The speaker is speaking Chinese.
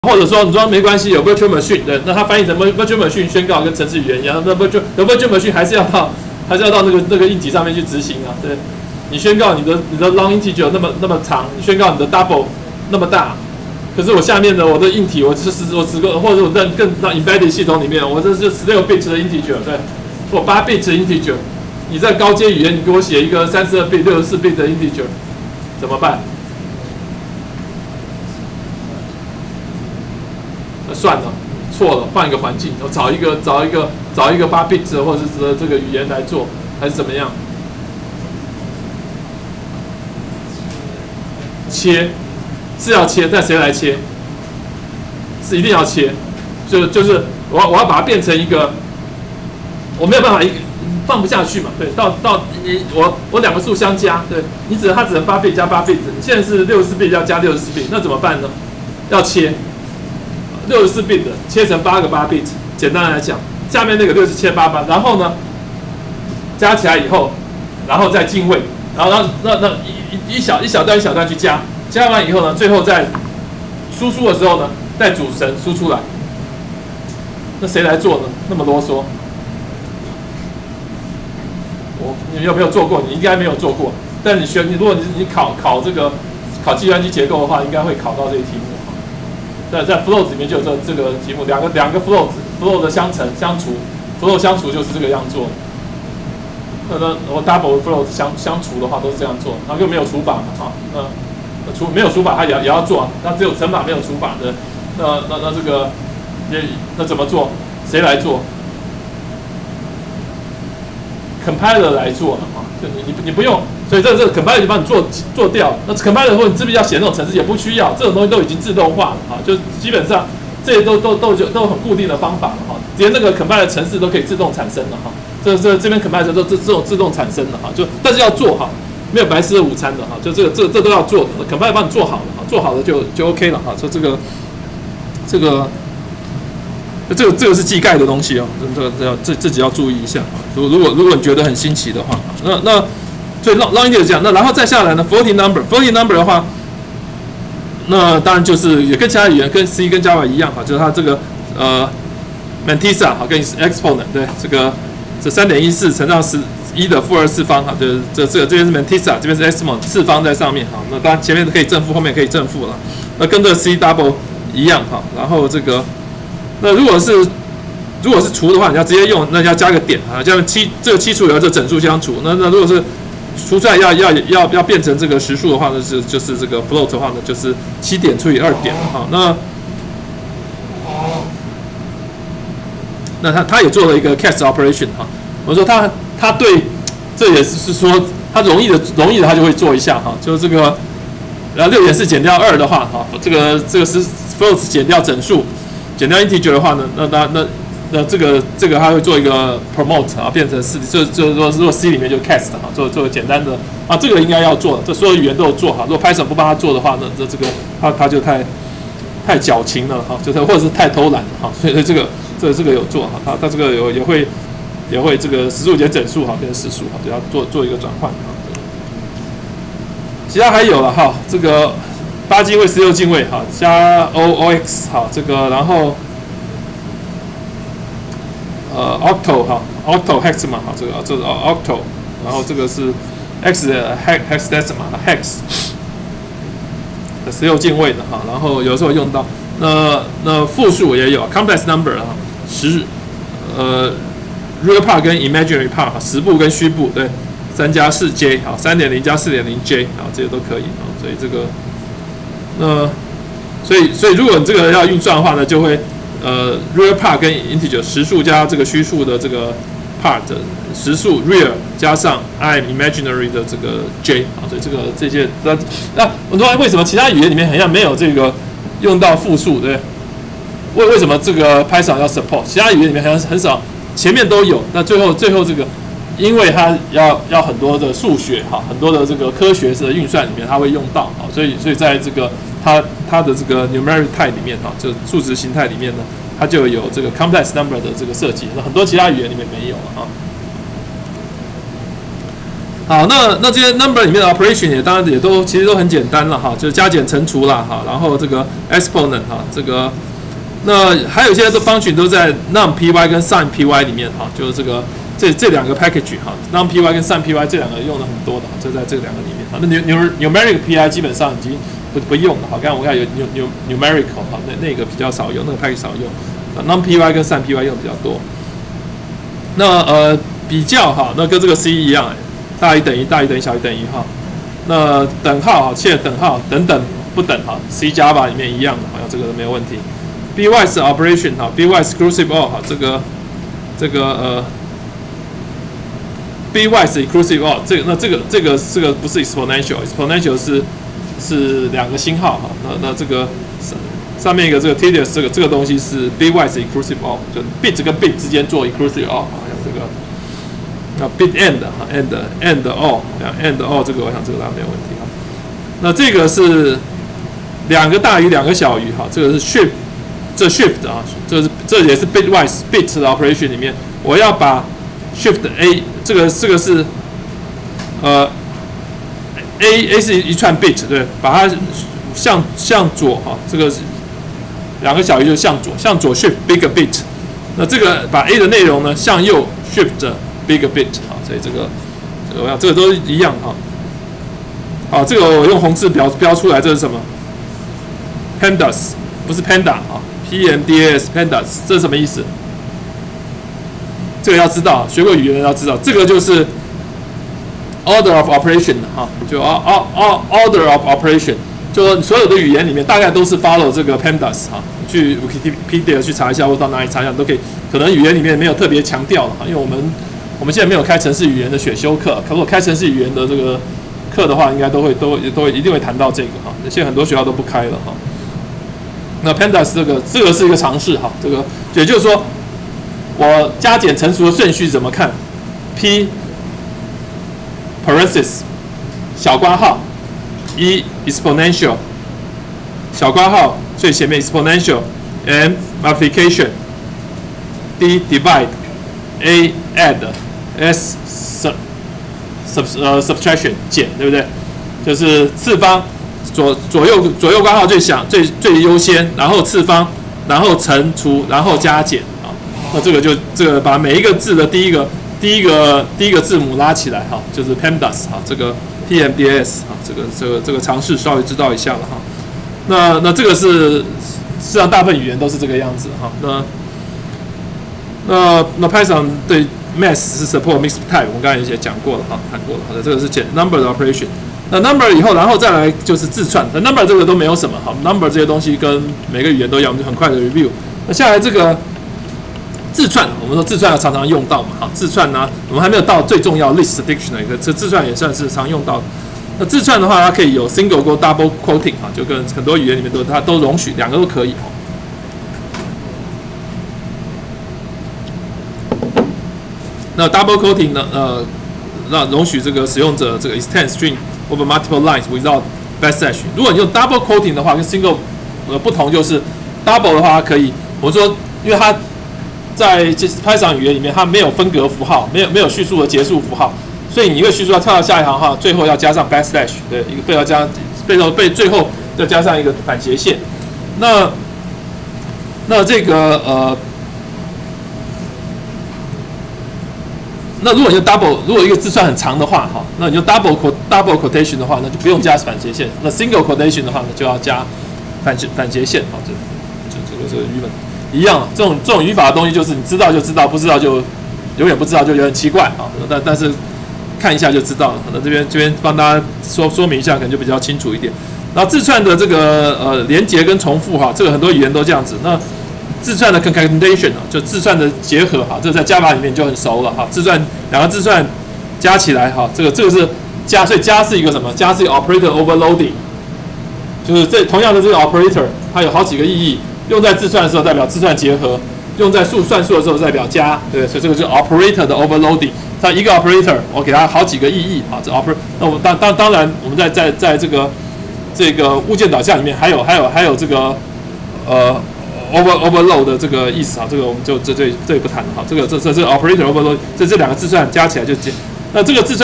或者说你说没关系，有 virtual machine， 对，那它翻译成 virtual machine 宣告跟程式语言一样，那 virtual machine 还是要到那个硬体上面去执行啊，对，你宣告你的 long integer 那么长，你宣告你的 double 那么大，可是我下面的我的硬体我只个，或者我在更 embedded 系统里面，我这是16 bit 的 integer， 对，或8 bit 的 integer， 你在高阶语言你给我写一个32 bit 64 bit 的 integer， 怎么办？算了，错了，换一个环境，我找一个8 bit 或者是这个语言来做，还是怎么样？切是要切，但谁来切？是一定要切，就是我要把它变成一个，我没有办法放不下去嘛，对，到我两个数相加，对，它只能8 bit 加8 bit， 你现在是64 bit 要加64 bit， 那怎么办呢？要切。64 bit 的切成8个8 bit， 简单来讲，下面那个6切8，然后呢，加起来以后，然后再进位，然后那一小段去加完以后呢，最后在输出的时候呢，再组成输出来。那谁来做呢？那么啰嗦，你有没有做过？你应该没有做过，但如果你考这个考计算机结构的话，应该会考到这个题目。在 float 里面就有这个题目，两个 float 的相乘相除 ，float 相除就是这个样做。那我 double float 相除的话都是这样做，然后又没有除法嘛，哈，没有除法它也要做，那只有乘法没有除法的，那这个那怎么做？谁来做 ？compiler 来做啊，就你不用。所以这个 compiler 就帮你做掉，那 compiler 或你自己要写那种程式也不需要，这种东西都已经自动化了啊，就基本上这些都很固定的方法了哈，连那个 compiler 程式都可以自动产生了哈，这边 compiler 都这种自动产生的哈，但是要做哈，没有白吃的午餐的哈，就这都要做的 ，compiler 帮你做好了哈，做好了就 OK 了哈，说这个是技概的东西哦，自己要注意一下啊，如果你觉得很新奇的话，那。所以 long integer 这样，那然后再下来呢 floating number 的话，那当然就是也跟其他语言跟 C 跟 Java 一样哈，就是它这个Mantissa 好跟 exponent 对这 3.14 乘上11的负24方哈，就是这边是 Mantissa， 这边是 exponent 次方在上面哈，那当然前面可以正负，后面可以正负了，那跟这个 C double 一样哈，然后那如果是除的话，你要直接用，那要加个点啊，这样这个7除以2这整数相除，那如果是除出来要变成这个实数的话呢，就是这个 float 的话呢，就是7点除以2点哈。那他也做了一个 cast operation 哈。我说他对，这也是说他容易的他就会做一下哈，就是这个6.4减掉2的话哈，这个是 float 减掉整数，减掉 integer 的话呢，那这个它会做一个 promote 啊，变成就是说，如果 C 里面就 cast 哈，做个简单的啊，这个应该要做，这所有语言都有做哈。如果 Python 不帮他做的话，那这个他就太矫情了哈，就是或者是太偷懒了哈。所以这个有做哈，他这个也会这个实数减整数哈，变成实数哈，就要做一个转换哈。其他还有了哈，这个8进位16进位哈，加 OX 哈，这个然后。octo 哈 ，octo hexadecimal 哈，这是 octo， 然后这个是 x 的 hexadecimal hex 16进位的哈，然后有时候用到那复数也有 complex number 哈，real part 跟 imaginary part 实部跟虚部对，3加4j 好，3.0加4.0j 好，这些都可以啊，所以这个所以如果你这个要运算的话呢，就会。real part 跟 integer 实数加这个虚数的这个 part 实数 real 加上 I'm imaginary 的这个 j 啊，所以这些那我说为什么其他语言里面好像没有这个用到复数对？为什么这个 Python 要 support？ 其他语言里面好像很少，前面都有，那最后这个，因为它要很多的数学哈，很多的这个科学的运算里面它会用到啊，所以在这个它的这个 numeric type 里面哈，就数值形态里面呢，它就有这个 complex number 的这个设计，那很多其他语言里面没有了哈。 好，那这些 number 里面的 operation 也当然也都其实都很简单了哈，就是加减乘除啦哈，然后这个 exponent 哈，这个那还有一些的 function 都在 num_py 跟 sin_py 里面哈，就是这两个 package 哈 ，num_py 跟 sin_py 这两个用的很多的，就在这两个里面哈。那 numeric pi 基本上已经不用了哈，刚才我看有numerical 哈，那个比较少用，那个 package 少用，num_py 跟 sin_py 用比较多。那比较哈，那跟这个 C 一样，大于等于大于等于小于等于哈。那等号哈，切等号等等不等哈 ，C Java 里面一样的，好像这个都没有问题。Bitwise operation 哈 ，Bitwise exclusive OR 哈，这个Bitwise inclusive OR 这个不是 exponential 是两个星号哈。那这个上面一个这个 tedious 这个东西是 Bitwise inclusive OR， 就 bit 跟 bit 之间做 inclusive OR， 好像这个。那 bit end 哈 end all end all 这个我想这个当然没有问题哈。那这个是两个大于两个小于哈，这个是 shift 啊，这也是 bitwise bit 的 operation 里面，我要把 shift a 这个是a 是一串 bit 对，把它向左哈，这个两个小于就向左 shift big bit， 那这个把 a 的内容呢向右 shift big bit 啊，所以这个我想这个都一样哈。好，这个我用红字标出来，这是什么 ？pandas 不是 panda 啊 ，PMDAS pandas 这是什么意思？这个要知道，学过语言的要知道，这个就是 order of operation 哈，就 order of operation， 就说所有的语言里面大概都是 follow 这个 pandas 哈，去 Wikipedia 去查一下，或到哪里查一下都可以。可能语言里面没有特别强调了哈，因为我们现在没有开程式语言的选修课，如果开程式语言的这个课的话，应该都一定会谈到这个哈。现在很多学校都不开了哈。那 pandas 这个是一个常识哈，这个也就是说，我加减乘除的顺序怎么看 ？P parenthesis 小括号一 exponential 小括号最前面 exponential M multiplication D divide A add S subtraction 减，对不对？就是次方左右括号最优先，然后次方，然后乘除，然后加减啊。那这个把每一个字的第一个字母拉起来哈，就是 pandas 哈，这个 PMDAS 哈，这个常识稍微知道一下了哈。那这个是事实上大部分语言都是这个样子哈。那 Python 对 Math 是 support mixed type， 我们刚才也讲过了哈，谈过了。好的，这个是简 number 的 operation。那 number 以后，然后再来就是字串。那 number 这个都没有什么哈 ，number 这些东西跟每个语言都一样，我们就很快的 review。那下来这个字串，我们说字串要常常用到嘛，哈，字串呢，我们还没有到最重要 list dictionary， 这字串也算是常用到的。那字串的话，它可以有 single quote double quoting 哈，就跟很多语言里面它都容许，两个都可以。那 double quoting 呢，让容许这个使用者这个 extend string over multiple lines without backslash。如果你用 double quoting 的话，跟 single 不同就是 double 的话，它可以我们说，因为它在Python 语言里面，它没有分隔符号，没有叙述的结束符号，所以你一个叙述要跳到下一行哈，最后要加上 backslash， 对，一个最后要加上一个反斜线。那这个那如果你用 double， 如果一个字串很长的话，哈，那你用 double quotation 的话，那就不用加反斜线。那 single quotation 的话呢，就要加反斜线，好，这个语本一样。这种语法的东西，就是你知道就知道，不知道就永远不知道，就觉得很奇怪啊。但是看一下就知道了。那这边帮大家说明一下，可能就比较清楚一点。然后字串的这个连结跟重复哈，这个很多语言都这样子。那字串的 concatenation 啊，就字串的结合哈，这在 Java 里面就很熟了哈。两个字串加起来哈，这个是加，所以加是一个什么？加是一个 operator overloading， 就是这同样的这个 operator 它有好几个意义，用在字串的时候代表字串结合，用在算数的时候代表加，对，所以这个就是 operator 的 overloading。它一个 operator 我给它好几个意义啊，这 operator。那我们当然我们在这个物件导向里面还有这个overload 的这个意思啊，这个我们就这里不谈了哈，这个operator overload 这两个字串加起来就那这个字串。